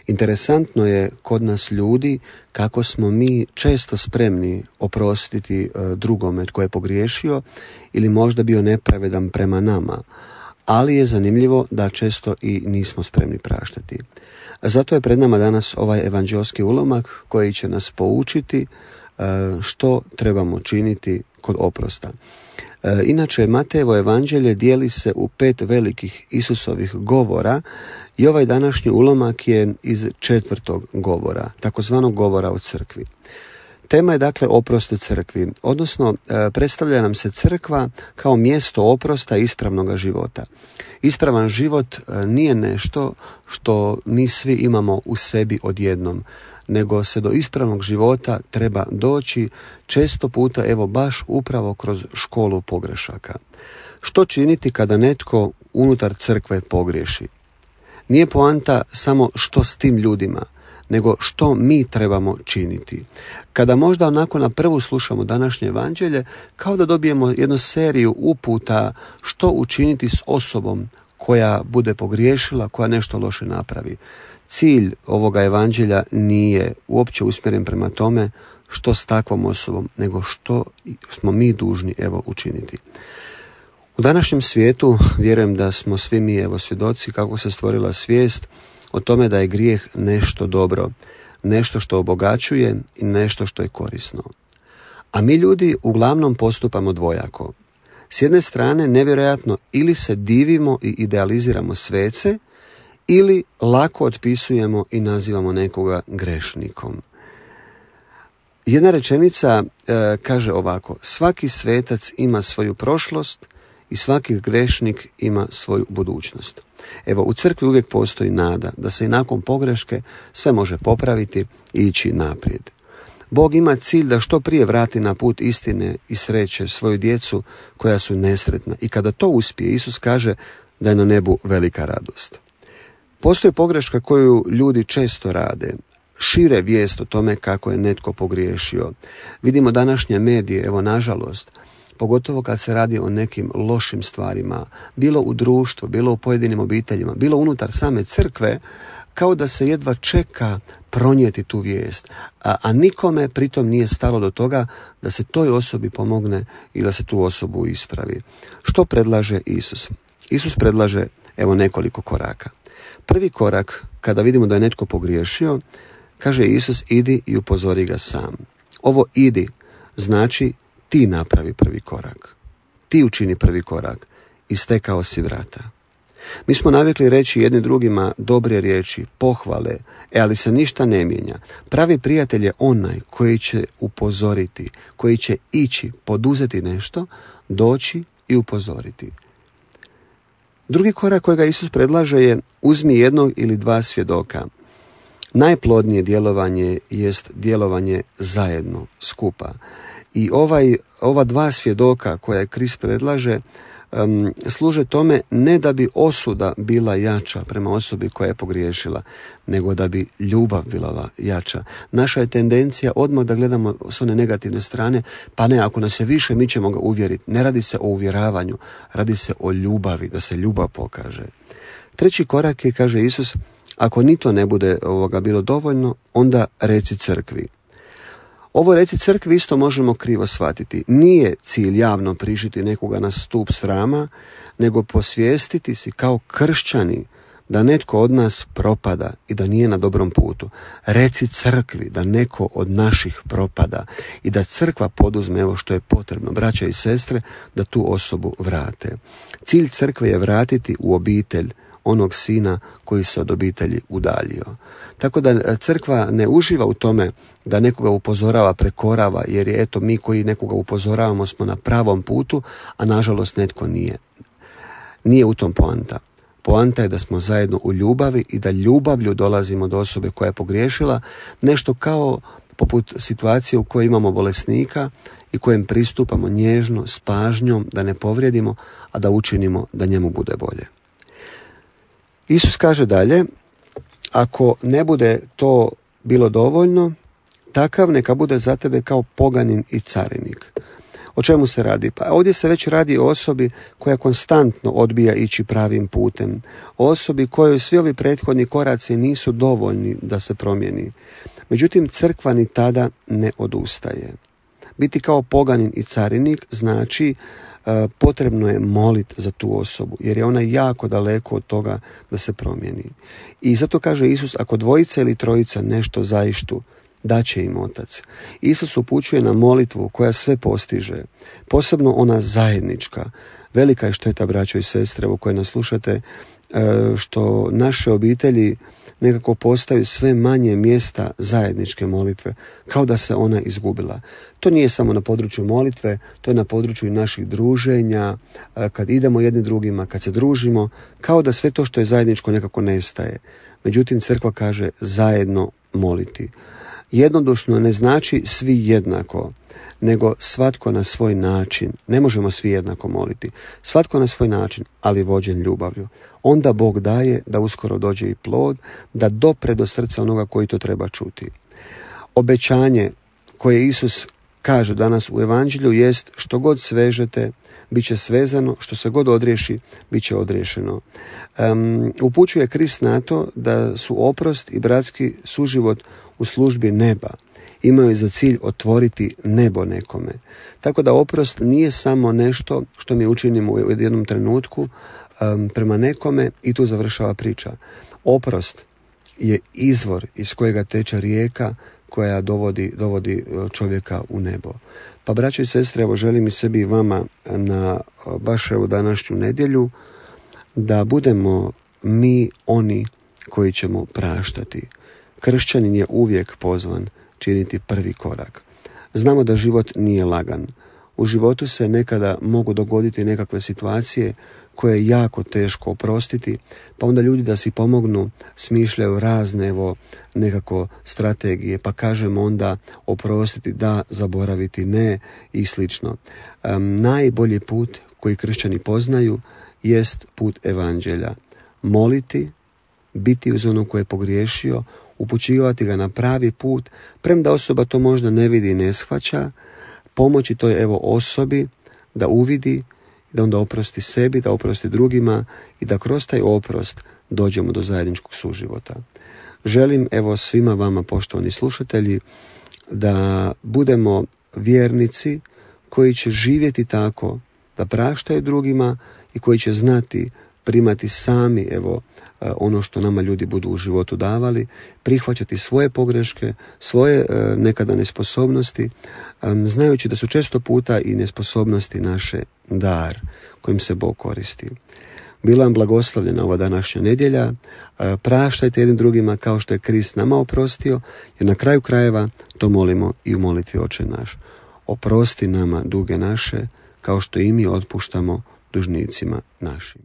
Interesantno je kod nas ljudi kako smo mi često spremni oprostiti drugome tko je pogriješio ili možda bio nepravedan prema nama, ali je zanimljivo da često i nismo spremni praštati. Zato je pred nama danas ovaj evanđeoski ulomak koji će nas poučiti što trebamo činiti kod oprosta. Inače, Matejevo evanđelje dijeli se u 5 velikih Isusovih govora i ovaj današnji ulomak je iz 4. govora, takozvanog govora o crkvi. Tema je dakle oprost crkvi, odnosno predstavlja nam se crkva kao mjesto oprosta ispravnog života. Ispravan život nije nešto što mi svi imamo u sebi odjednom, nego se do ispravnog života treba doći često puta, evo baš upravo kroz školu pogrešaka. Što činiti kada netko unutar crkve pogriješi? Nije poanta samo što s tim ljudima, nego što mi trebamo činiti. Kada možda onako na prvu slušamo današnje evanđelje, kao da dobijemo jednu seriju uputa što učiniti s osobom koja bude pogriješila, koja nešto loše napravi. Cilj ovoga evanđelja nije uopće usmjeren prema tome što s takvom osobom, nego što smo mi dužni učiniti. U današnjem svijetu vjerujem da smo svi mi svjedoci kako se stvorila svijest o tome da je grijeh nešto dobro, nešto što obogaćuje i nešto što je korisno. A mi ljudi uglavnom postupamo dvojako. S jedne strane nevjerojatno ili se divimo i idealiziramo svece, ili lako otpisujemo i nazivamo nekoga grešnikom. Jedna rečenica kaže ovako: svaki svetac ima svoju prošlost i svaki grešnik ima svoju budućnost. Evo, u crkvi uvijek postoji nada da se i nakon pogreške sve može popraviti i ići naprijed. Bog ima cilj da što prije vrati na put istine i sreće svoju djecu koja su nesretna, i kada to uspije, Isus kaže da je na nebu velika radost. Postoji pogreška koju ljudi često rade, šire vijest o tome kako je netko pogriješio. Vidimo današnje medije, evo nažalost, pogotovo kad se radi o nekim lošim stvarima, bilo u društvu, bilo u pojedinim obiteljima, bilo unutar same crkve, kao da se jedva čeka pronijeti tu vijest, a nikome pritom nije stalo do toga da se toj osobi pomogne i da se tu osobu ispravi. Što predlaže Isus? Isus predlaže nekoliko koraka. Prvi korak, kada vidimo da je netko pogriješio, kaže Isus: idi i upozori ga sam. Ovo idi znači ti napravi prvi korak. Ti učini prvi korak i stekao si vrata. Mi smo navikli reći jedni drugima dobre riječi, pohvale, ali se ništa ne mijenja. Pravi prijatelj je onaj koji će upozoriti, koji će ići, poduzeti nešto, doći i upozoriti. Drugi korak kojega Isus predlaže je: uzmi 1 ili 2 svjedoka. Najplodnije djelovanje jest djelovanje zajedno, skupa. I ova 2 svjedoka koja Krist predlaže služe tome ne da bi osuda bila jača prema osobi koja je pogriješila, nego da bi ljubav bila jača. Naša je tendencija odmah da gledamo s one negativne strane, pa ne, ako nas je više, mi ćemo ga uvjeriti. Ne radi se o uvjeravanju, radi se o ljubavi, da se ljubav pokaže. Treći korak je, kaže Isus, ako ni to ne bude bilo dovoljno, onda reci crkvi. Ovo reci crkvi isto možemo krivo shvatiti. Nije cilj javno prišiti nekoga na stup srama, nego posvijestiti si kao kršćani da netko od nas propada i da nije na dobrom putu. Reci crkvi da neko od naših propada i da crkva poduzme što je potrebno, braća i sestre, da tu osobu vrate. Cilj crkve je vratiti u obitelj onog sina koji se od obitelji udaljio. Tako da crkva ne uživa u tome da nekoga upozorava, prekorava, jer je mi koji nekoga upozoravamo smo na pravom putu, a nažalost netko nije. Nije u tom poanta. Poanta je da smo zajedno u ljubavi i da ljubavlju dolazimo do osobe koja je pogriješila, nešto kao poput situacije u kojoj imamo bolesnika i kojem pristupamo nježno, s pažnjom, da ne povrijedimo, a da učinimo da njemu bude bolje. Isus kaže dalje: ako ne bude to bilo dovoljno, takav neka bude za tebe kao poganin i carinik. O čemu se radi? Pa ovdje se već radi o osobi koja konstantno odbija ići pravim putem. O osobi kojoj svi ovi prethodni koraci nisu dovoljni da se promijeni. Međutim, crkva ni tada ne odustaje. Biti kao poganin i carinik znači potrebno je moliti za tu osobu, jer je ona jako daleko od toga da se promijeni. I zato kaže Isus, ako dvojica ili trojica nešto zaištu, daće im Otac. Isus upućuje na molitvu koja sve postiže, posebno ona zajednička. Velika je šteta, braćo i sestre, u koje nas slušate, što naše obitelji nekako postaju sve manje mjesta zajedničke molitve, kao da se ona izgubila. To nije samo na području molitve, to je na području i naših druženja, kad idemo jedni drugima, kad se družimo, kao da sve to što je zajedničko nekako nestaje. Međutim, crkva kaže zajedno moliti. Jednodušno ne znači svi jednako, nego svatko na svoj način. Ne možemo svi jednako moliti. Svatko na svoj način, ali vođen ljubavlju. Onda Bog daje da uskoro dođe i plod, da dopre do srca onoga koji to treba čuti. Obećanje koje Isus kaže danas u Evanđelju jest što god svežete, bit će svezano, što se god odriješi, bit će odriješeno. Upućuje Krist na to da su oprost i bratski suživot u službi neba. Imaju za cilj otvoriti nebo nekome. Tako da oprost nije samo nešto što mi učinimo u jednom trenutku prema nekome i tu završava priča. Oprost je izvor iz kojega teče rijeka koja dovodi čovjeka u nebo. Pa braćo i sestre, evo želim i sebi i vama na baš evo današnju nedjelju da budemo mi oni koji ćemo praštati. Kršćanin je uvijek pozvan činiti prvi korak. Znamo da život nije lagan. U životu se nekada mogu dogoditi nekakve situacije koje je jako teško oprostiti, pa onda ljudi da si pomognu smišljaju razne nekako strategije, pa kažemo onda oprostiti da, zaboraviti ne i slično. Najbolji put koji kršćani poznaju jest put Evanđelja. Moliti, biti uz onog koji je pogriješio, upućivati ga na pravi put, premda osoba to možda ne vidi i ne shvaća, pomoći toj osobi da uvidi, da onda oprosti sebi, da oprosti drugima i da kroz taj oprost dođemo do zajedničkog suživota. Želim svima vama, poštovani slušatelji, da budemo vjernici koji će živjeti tako da praštaju drugima i koji će znati primati sami ono što nama ljudi budu u životu davali, prihvaćati svoje pogreške, svoje nekada nesposobnosti, znajući da su često puta i nesposobnosti naše dar kojim se Bog koristi. Bila vam blagoslovljena ova današnja nedjelja, praštajte jednim drugima kao što je Krist nama oprostio, jer na kraju krajeva to molimo i u molitvi Oče naš. Oprosti nama duge naše, kao što i mi otpuštamo dužnicima našim.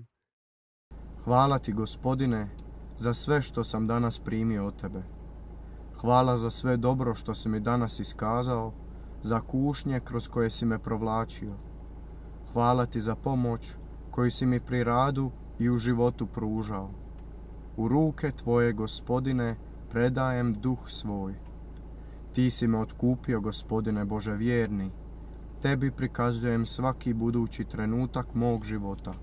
Hvala ti, Gospodine, za sve što sam danas primio od tebe. Hvala za sve dobro što si mi danas iskazao, za kušnje kroz koje si me provlačio. Hvala ti za pomoć koju si mi pri radu i u životu pružao. U ruke tvoje, Gospodine, predajem duh svoj. Ti si me otkupio, Gospodine Bože vjerni. Tebi prikazujem svaki budući trenutak mog života.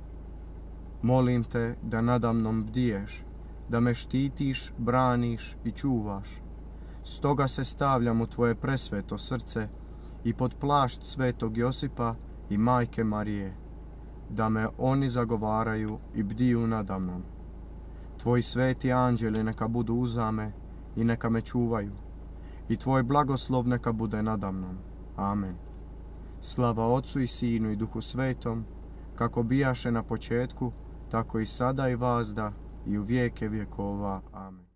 Molim te da nadamnom bdiješ, da me štitiš, braniš i čuvaš. Stoga se stavljam u tvoje presveto srce i pod plašt svetog Josipa i majke Marije, da me oni zagovaraju i bdiju nadamnom. Tvoji sveti anđeli neka budu uzame i neka me čuvaju, i tvoj blagoslov neka bude nadamnom. Amen. Slava Otcu i Sinu i Duhu Svetom, kako bijaše na početku, tako i sada i vazda i u vijeke vjekova. Amen.